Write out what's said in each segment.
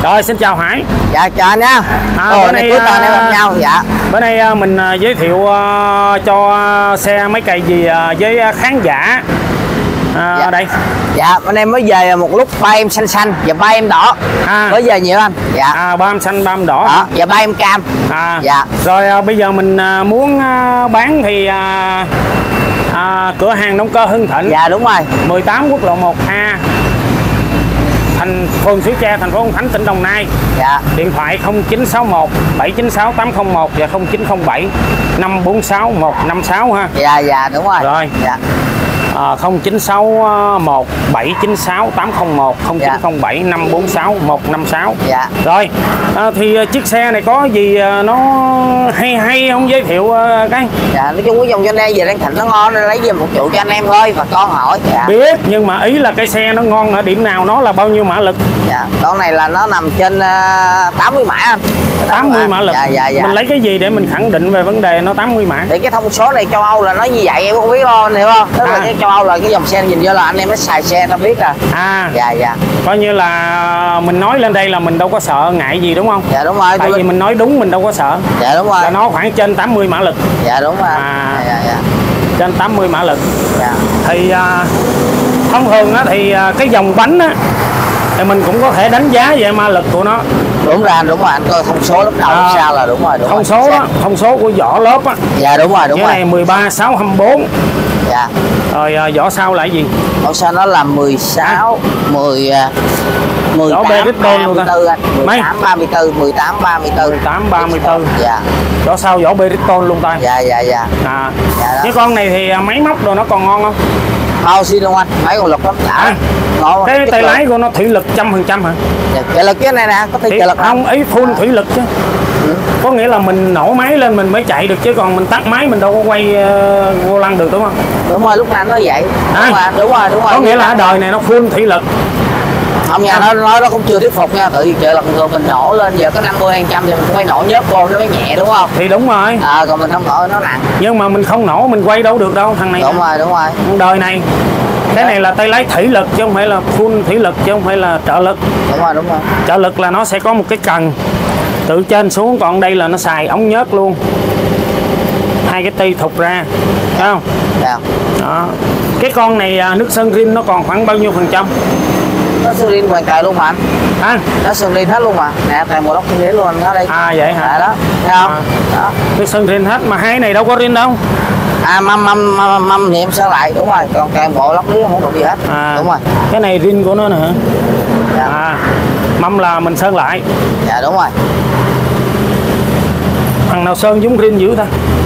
Rồi xin chào Hải. Dạ chào anh nha. Bữa nay cuối tuần em gặp nhau. Dạ. Bữa nay mình giới thiệu cho xe máy cày gì với khán giả. Dạ. Đây. Dạ, bên em mới về một lúc ba em xanh xanh và ba em đỏ. Mới về nhiều anh. Dạ. Ba em xanh, ba em đỏ. Và ba em cam. Dạ. Rồi bây giờ mình muốn bán thì cửa hàng Động Cơ Hưng Thịnh. Dạ đúng rồi. 18 quốc lộ 1A. Phường Suối Tre, thành phố Long Khánh, tỉnh Đồng Nai. Dạ. Điện thoại 0961 796 801 và 0907 546 156 ha. Dạ đúng rồi. Rồi. Dạ. 0961 796 801 0907 546 156. Dạ. Rồi thì chiếc xe này có gì nó hay không, giới thiệu cái. Dạ, nói chung cái dòng Hyundai về đang Thịnh nó ngon nên lấy về một vụ cho anh em thôi và con hỏi. Dạ. Biết, nhưng mà ý là cái xe nó ngon ở điểm nào, nó là bao nhiêu mã lực? Dạ, con này là nó nằm trên 80 mã anh. 80 mã lực. Dạ. Mình lấy cái gì để mình khẳng định về vấn đề nó 80 mã? Thì cái thông số này châu Âu là nó như vậy, em không biết đâu anh hiểu không? Tức là cái châu Âu là cái dòng xe nhìn vô là anh em mới xài xe nó biết à. Dạ. Coi như là mình nói lên đây là mình đâu có sợ ngại gì đúng không? Dạ đúng rồi. Tại vì mình nói đúng, mình đâu có sợ. Dạ đúng rồi. Là nó khoảng trên 80 mã lực. Dạ đúng rồi. Dạ. Trên 80 mã lực. Dạ. Thì thông thường á thì cái dòng bánh á thì mình cũng có thể đánh giá về ma lực của nó. Đúng rồi anh coi thông số lúc đầu lúc sau là đúng rồi. Thông số đó, thông số của vỏ lớp á. Dạ đúng rồi. Cái này 13624. Dạ. Rồi vỏ sau là cái gì? Vỏ sau nó là 16 vỏ Bridgestone luôn ta. 18 34. Dạ. Vỏ sau vỏ Bridgestone luôn ta. Dạ. Cái con này thì máy móc rồi nó còn ngon không? Bao xin luôn anh, máy còn lực lắm. Ngon. Cái tay lái của nó thủy lực 100% hả? Trợ lực cái này nè, có thể trợ lực không? Ý full thủy lực chứ. Có nghĩa là mình nổ máy lên mình mới chạy được, chứ còn mình tắt máy mình đâu có quay vô lăng được đúng không? Đúng rồi, lúc nào nó vậy. Đúng rồi. Có nghĩa là đời này nó full thủy lực. Không nha, nó cũng chưa thuyết phục nha. Tự vì trợ lực rồi mình nổ lên giờ có 50-100 thì mình cũng phải nổ nhớp vô nó mới nhẹ đúng không? Thì đúng rồi. Còn mình không nổ nó nặng. Nhưng mà mình không nổ mình quay đâu được đâu thằng này. Đúng rồi. Đời này cái này là tay lái thủy lực chứ không phải là full thủy lực, chứ không phải là trợ lực. Đúng rồi. Trợ lực là nó sẽ có một cái cần từ trên xuống, còn đây là nó xài ống nhớt luôn, hai cái ti thụt ra, thấy không? Dạ. Đó. Cái con này nước sơn rin nó còn khoảng bao nhiêu %? Nó sơn rin hoàn toàn luôn mà anh. Nó sơn rin hết luôn mà. Nè, toàn bộ lốc sơn rin luôn nó đây. Vậy hả? Đó. Thấy không? Đó. Nước sơn rin hết mà hai này đâu có rin đâu. Mâm thì em sơn lại, đúng rồi. Còn toàn bộ lốc lý không có gì hết. Đúng rồi. Cái này rin của nó nè hả? Dạ. Mâm là mình sơn lại. Dạ đúng rồi. Thằng nào sơn giống rin dữ ta?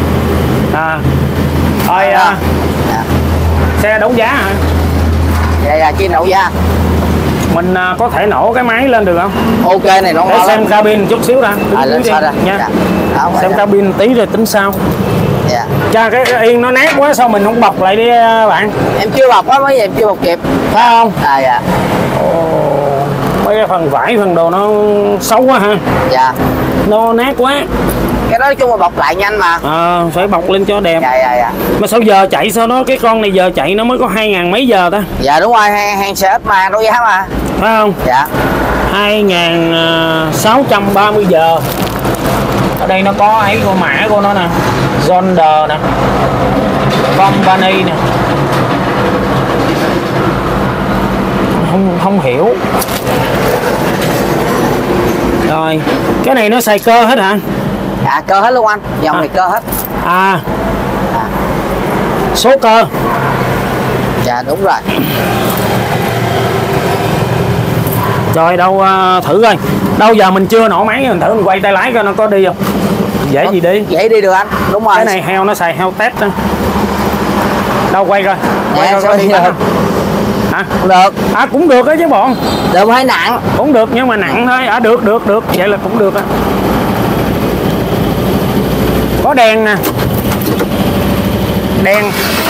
Rồi xe đấu giá hả? Dạ, trên đấu giá. Mình có thể nổ cái máy lên được không? Ok này nó để xem cabin chút xíu ra. Lên sao ra nha. Dạ. Xem cabin tí rồi tính sao. Dạ. Cha cái yên nó nát quá, sao mình không bọc lại đi bạn? Em chưa bọc á, mới giờ em chưa bọc kịp. Phải không? Dạ. Mấy cái phần vải phần đồ nó xấu quá ha. Dạ. Nó nát quá. Cái đó nói chung là bọc lại nhanh mà. Phải bọc lên cho đẹp. Dạ. Mà sao giờ chạy sao đó, cái con này giờ chạy nó mới có 2.000 mấy giờ ta? Dạ đúng rồi, hàng xe ít mà, đâu giá mà. Phải không? Dạ. 2.630 giờ. Ở đây nó có ấy của mã của nó nè, Yonder nè, Company nè. Không hiểu. Rồi, cái này nó xài cơ hết hả? Dạ, cơ hết luôn anh, dòng này cơ hết. Số cơ. Dạ đúng rồi. Rồi đâu thử coi. Đâu giờ mình chưa nổ máy, mình thử mình quay tay lái coi nó có đi không. Dễ gì đi. Dễ đi được anh, đúng rồi. Cái này heo nó xài heo test đó. Đâu quay coi. Quay coi có đi được. Cũng được. Cũng được đó chứ bọn. Được hay nặng? Cũng được nhưng mà nặng thôi. Được. Vậy là cũng được á. Có đèn nè. Đèn.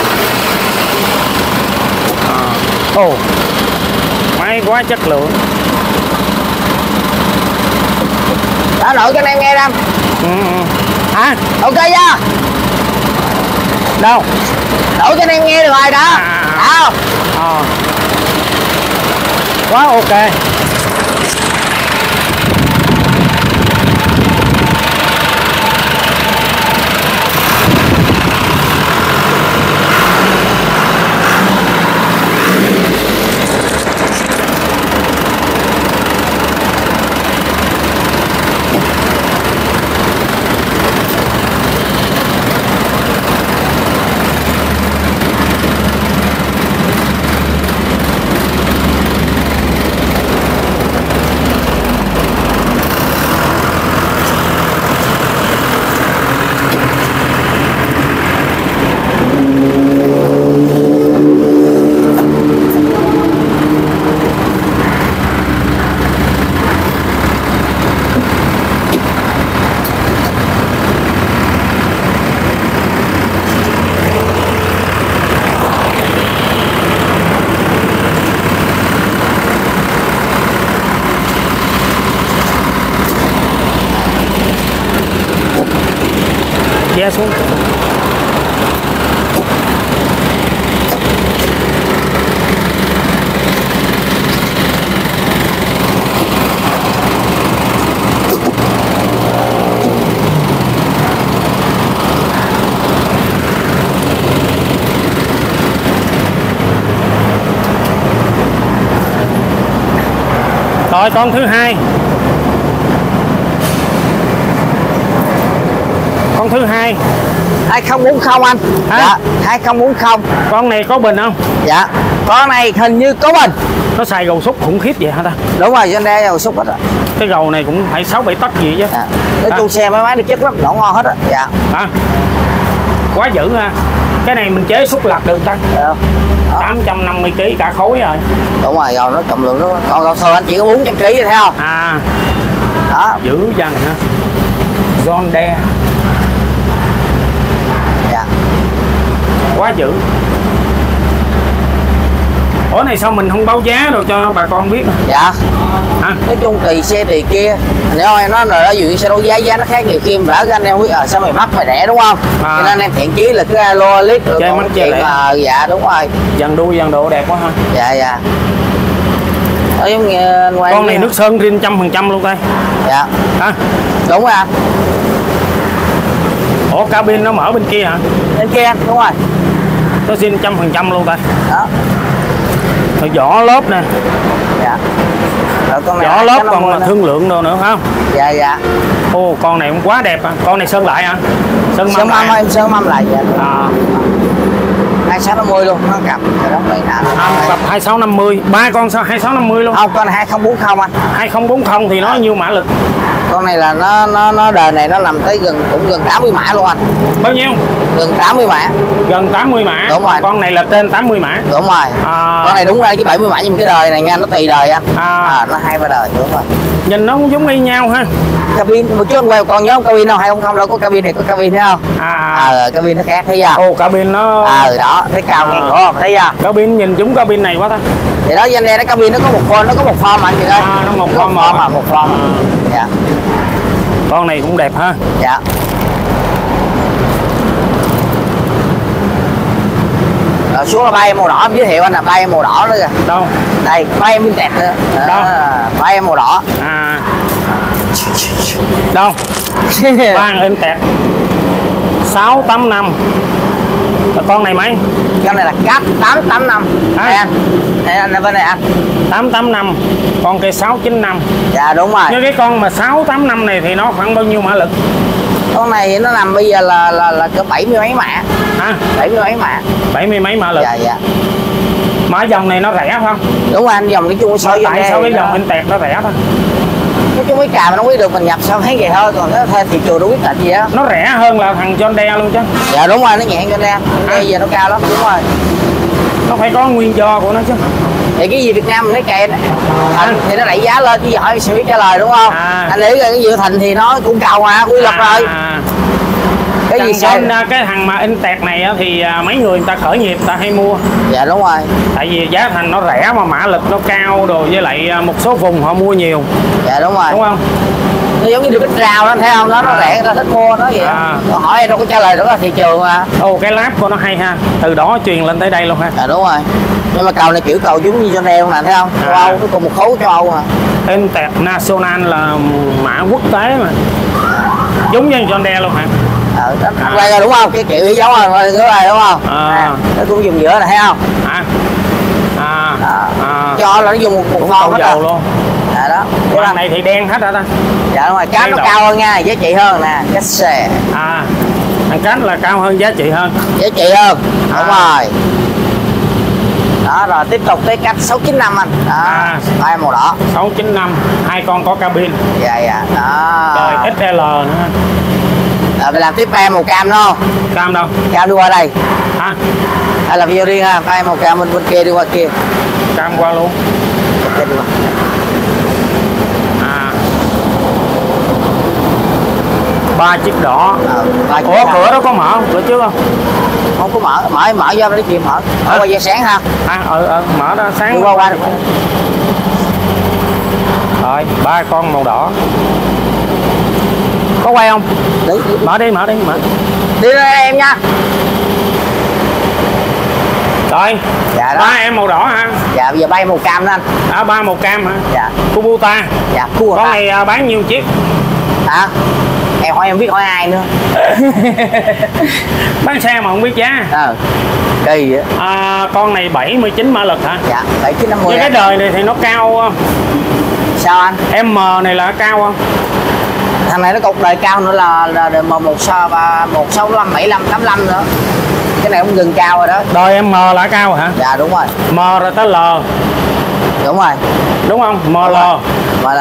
Máy quá chất lượng. Đó, đổi cho anh em nghe Đâm. Ok chưa? Đâu? Đổi cho anh em nghe được rồi đó. Quá ok. che xuống. Rồi con thứ hai. Con thứ hai 2040 anh. Hả? Dạ 2040. Con này có bình không? Dạ con này hình như có bình. Nó xài gầu xúc khủng khiếp vậy hả ta? Đúng rồi, trên đây gầu xúc hết á. Cái gầu này cũng phải 6-7 tấc gì chứ. Dạ. Nói chung xe máy nó chất lắm, nó ngon hết á. Dạ. Hả? Quá dữ ha. Cái này mình chế xúc lật được ta? Dạ. 850 kg cả khối rồi. Đúng rồi, rồi nó trọng lượng nó còn thôi anh chỉ có 400 kg rồi thấy không? À. Đó. Dữ dằn ha. John Deere. Dạ. Quá dữ. Ủa này sao mình không báo giá đâu cho bà con biết? Dạ. Hả? Nói chung tùy xe tùy kia. Nếu anh nói là ví dụ xe đấu giá nó khác, nhiều khi lỡ anh em biết sao mày mắc mày rẻ đúng không? Cho nên em thiện chí là cứ alo clip rồi chơi còn mắc chơi chuyện mà dạ đúng rồi. Dàn đuôi dàn độ đẹp quá ha. Dạ dạ. Đó, giống như ngoài Con này nước sơn rin 100% luôn đây. Dạ. Hả? Đúng rồi anh. Ủa cabin nó mở bên kia hả? Bên kia anh, đúng rồi. Nó rin 100% luôn đây. Đó. Rồi vỏ lớp nè. Dạ. Rồi con này Vỏ lớp còn là thương lượng đâu nữa không? Dạ dạ. Ô con này cũng quá đẹp à. Con này sơn lại hả? Sơn mâm lại. Em sơn mâm lại dạ. À. 2650 luôn, nó cặp rồi đó này nè. Cặp 2650, ba con sao 2650 luôn? Không, con này 2040 anh. 2040 thì nó nhiêu mã lực? Con này là nó đời này nó nằm tới gần 80 mã luôn anh. Bao nhiêu? Gần 80 mã. Gần 80 mã. Đúng rồi. Con này là trên 80 mã. Đúng rồi. À. Con này đúng ra chứ 70 mã, nhưng cái đời này nha nó tùy đời anh. Nó 2-3 đời đúng rồi. Nhìn nó cũng giống y nhau ha. Cabin một chút quay con nhớ cabin đâu, 200 đâu có cabin này, có cabin thấy không? Cabin nó khác thấy chưa? Ồ cabin nó đó thấy cao ngang cổ không thấy chưa? Cabin nhìn chúng cabin này quá ta. Thì đó danh đây nó cabin nó có một form anh chị ơi. Nó một form mà. Một form. Dạ. Con này cũng đẹp ha. Dạ. Rồi xuống là bay màu đỏ em giới thiệu anh là bay màu đỏ nữa kìa. Đâu? Đây bay minh tẹt nữa. Đâu? Bay màu đỏ. À. Đâu? Ban in tẹt 685. Con này mấy? Con này là cáp 885. Đây anh. Đây anh bên này anh. 885. Con kia 695. Dạ đúng rồi. Như cái con mà 685 này thì nó khoảng bao nhiêu mã lực? Con này nó nằm bây giờ là cỡ 70 mấy mã. Hả? 70 mấy mã. 70 mấy mã lực. Dạ dạ. Mà dòng này nó rẻ không? Đúng rồi anh, dòng cái chung so với tại sao cái dòng in tẹt nó rẻ thôi? Nói chung cái cà mà nó biết được mình nhập sao thấy vậy thôi, còn cái thị trường đâu biết là gì á. Nó rẻ hơn là thằng John Deere luôn chứ. Dạ đúng rồi, nó nhẹ hơn John Deere. Bây giờ nó cao lắm, đúng rồi. Nó phải có nguyên do của nó chứ. Thì cái gì Việt Nam mình lấy kèm thì nó đẩy giá lên, chứ hỏi sẽ biết trả lời đúng không? Anh nghĩ là cái gì Thành thì nó cũng cao mà quy luật rồi. Cái gì cái thằng mà in tẹt này thì mấy người ta khởi nghiệp ta hay mua. Dạ đúng rồi. Tại vì giá thành nó rẻ mà mã lực nó cao rồi, với lại một số vùng họ mua nhiều. Dạ đúng rồi. Đúng không? Nó giống như được bích rau đó thấy không? Nó rẻ người ta thích mua nó vậy. Hỏi em đâu có trả lời, đó là thị trường mà. Ồ cái láp của nó hay ha. Từ đó truyền lên tới đây luôn ha. Dạ đúng rồi. Nhưng mà cầu này kiểu cầu giống như John Deere nè thấy không? Châu Âu, nó còn một khối châu Âu mà. In tẹt National là mã quốc tế mà. Giống như John Deere luôn hả? Quay ra đúng không? Cái kiểu giống rồi, đúng không? Nó cũng dùng giữa này thấy không? Cho là nó dùng một form hết rồi luôn. Dạ đó. Cái này thì đen hết hả ta? Dạ đúng rồi, cát nó cao hơn nha, giá trị hơn nè, cách xe. Thằng cát là cao hơn, giá trị hơn. Giá trị hơn, đúng rồi. Đó rồi tiếp tục tới cách 695 anh. Bay màu đỏ. 695, hai con có cabin. Dạ dạ. Đó. Rồi XL nữa. Mình làm tiếp bay màu cam đó không? Cam đâu? Cam đi qua đây. Hả? Hay là video riêng ha, bay màu cam bên kia đi qua kia. Cam qua luôn. Okay, đi qua. Ba chiếc đỏ. Ủa cửa đó có mở không? Cửa trước không? Không có mở ra để chìm mở. Mở qua giờ sáng ha. Mở ra sáng. Đi qua được. Rồi, ba con màu đỏ. Có quay không? Đi. Mở đi. Đi ra em nha. Rồi. Dạ đó. 3 em màu đỏ hả? Dạ bây giờ bay màu cam đó anh. 3 màu cam hả? Dạ. Kubota. Dạ Kubota. Con này bán nhiêu chiếc? Hả? Em hỏi em biết hỏi ai nữa. Bán xe mà không biết giá. Kỳ vậy. Con này 79 mã lực hả? Dạ 7950. Nhưng cái đời này thì nó cao không? Sao anh? M này là cao không? Thằng này nó cục đời cao nữa là M165 75 85 nữa. Cái này cũng gần cao rồi đó. Đời M là cao hả? Dạ đúng rồi. M rồi tới L. Đúng rồi. Đúng không? ML. ML.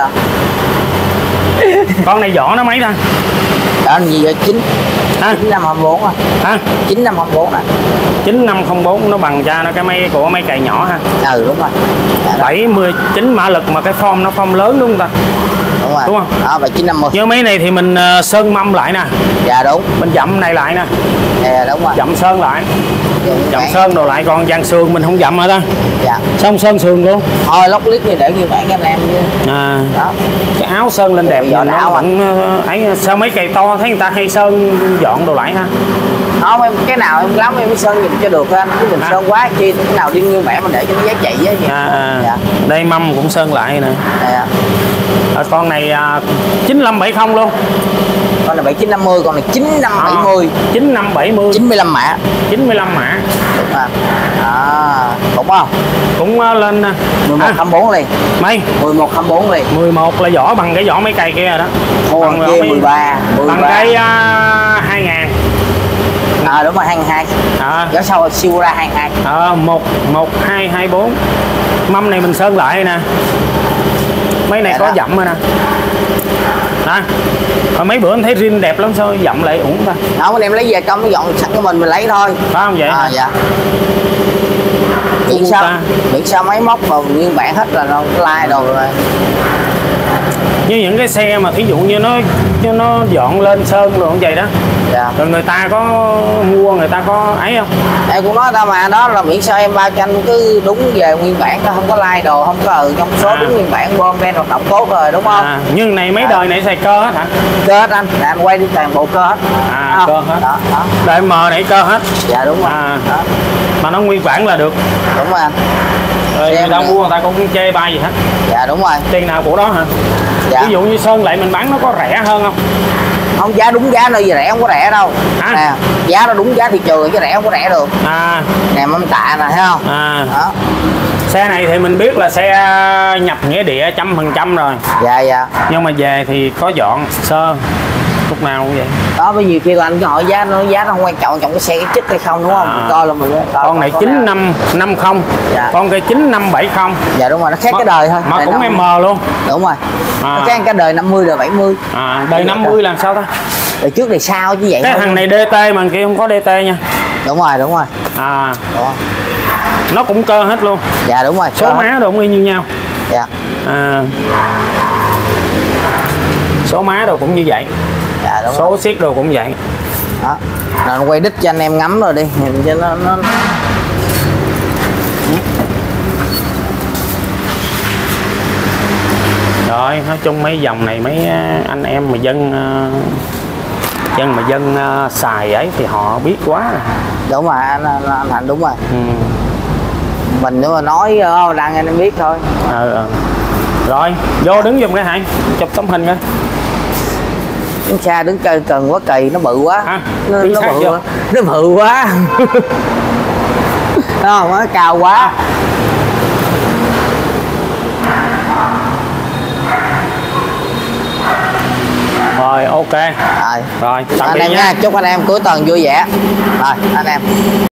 Con này vỏ nó mấy ta? Đó gì vậy? 9524 à. Hả? 9524 nè. 9504 nó bằng cho nó cái máy của máy cày nhỏ ha. Đúng rồi. Dạ, 79 mã lực mà cái form nó form lớn đúng không ta? Đúng rồi. Đúng không? Đó 7950. Như mấy này thì mình sơn mâm lại nè. Dạ đúng. Mình dặm này lại nè. Dạ đúng rồi. Dặm sơn lại. Dặm sơn đồ lại, còn dàn sườn mình không dặm hả ta? Dạ. Xong sơn sườn luôn. Thôi lóc lít như để như bản anh em chứ. Đó. Cái áo sơn lên đẹp giờ nó vẫn ấy. Sao mấy cây to thấy người ta hay sơn dọn đồ lại ha? Không em cái nào em lắm em mới sơn giùm cho được anh, chứ mình sơn quá chi cái nào đi nguyên bản mình để cho nó giá trị á. Dạ. Đây mâm cũng sơn lại nè. Dạ. Con này 9570 luôn. Con này 7950, con này 9570. 9570. 95 mã. 95 mã. Đúng rồi. Đúng không? Cũng lên 1124 liền. Mấy? 1124 liền. 11 là vỏ bằng cái vỏ mấy cây kia rồi đó. Còn kia 13. Bằng cái 2000. Đúng rồi 22. Vỏ sau siêu ra 22. 1224. Mâm này mình sơn lại nè. Mấy này có dặm rồi nè. Nè. Mấy bữa em thấy rin đẹp lắm, sao dặm lại uổng ta? Không, em lấy về công nó dọn sẵn của mình lấy thôi. Phải không vậy? Dạ. Miễn sao máy móc vào nguyên bản hết là nó like đồ rồi. Như những cái xe mà thí dụ như nó dọn lên sơn rồi như vậy đó. Dạ. Rồi người ta có mua, người ta có ấy không? Em cũng nói tao mà đó là miễn sao em bao cho anh cứ đúng về nguyên bản, nó không có like đồ, không có trong số đúng nguyên bản, bom ben hoạt động tốt rồi đúng không? Nhưng này mấy đời này xài cơ hết hả? Cơ hết anh, anh quay đi toàn bộ cơ hết. Cơ hết. Đó. Đời M này cơ hết. Dạ đúng rồi. Đó. Mà nó nguyên bản là được. Đúng rồi anh. Rồi người ta mua người ta cũng chê bai gì hết. Dạ đúng rồi. Tiền nào của đó hả? Dạ. Ví dụ như sơn lại mình bán nó có rẻ hơn không? Không, giá đúng giá nơi gì rẻ không có rẻ đâu. Nè, giá nó đúng giá thị trường chứ rẻ không có rẻ được. Nè mâm tạ nè thấy không? Đó. Xe này thì mình biết là xe nhập nghĩa địa 100% rồi. Dạ. Nhưng mà về thì có dọn sơ lúc nào cũng vậy. Đó bây giờ khi anh hỏi giá nó không quan trọng trong cái xe cái chích hay không đúng không? Coi là mình con này 9550. Dạ. Con cái 9570. Dạ đúng rồi, nó khác cái đời thôi. Mà cũng M luôn. Đúng rồi. Nó khác cái đời 50 đời 70. Đời 50 làm sao ta? Đời trước đời sau chứ vậy. Cái thằng này DT mà kia không có DT nha. Đúng rồi. Đúng. Nó cũng cơ hết luôn. Dạ đúng rồi. Số má đồ cũng y như nhau. Dạ. Số má đồ cũng như vậy. Dạ đúng. Số siết đồ cũng vậy. Đó. Rồi quay đít cho anh em ngắm rồi đi, nhìn cho nó. Rồi, nói chung mấy dòng này mấy anh em mà dân xài ấy thì họ biết quá. Đúng rồi anh Thành, đúng rồi. Mình nếu mà nói đăng anh em biết thôi. Rồi vô đứng giùm cái Hải chụp tấm hình coi. Đứng xa đứng cần quá kỳ, nó bự quá. Nó bự quá. Nó bự quá. Không, nó cao quá. Rồi ok. Rồi tạm anh biệt em nha, chúc anh em cuối tuần vui vẻ. Rồi anh em.